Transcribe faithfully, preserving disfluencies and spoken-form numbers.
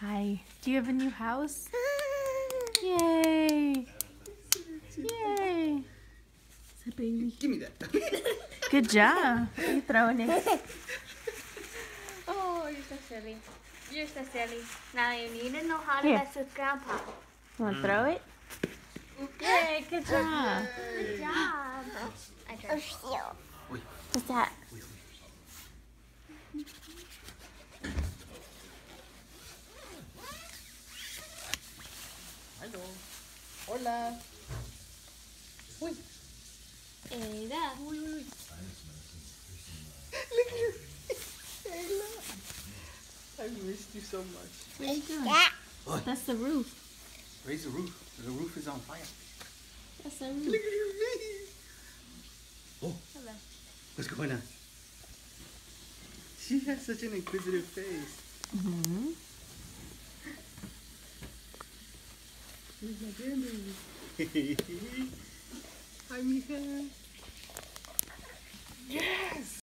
Hi. Do you have a new house? Yay! Yay! Is that baby? Give me that. Good job. What are you throwing it? Oh, you're so silly. You're so silly. Now you need to know how to Here. mess with Grandpa. Want to throw it? Yay! Good job. Good job. I tried. Wait, What's that? wait. Hello. Hola. Uy. Era. Uy, uy. Look at you. Ayla. I missed you so much. What are you doing? Oh, That's the roof. raise the roof. The roof is on fire. That's the Look roof. at your face. Oh, Hello. what's going on? She has such an inquisitive face. Mm-hmm. Here's my grandbaby. Hi, Mija. Yes!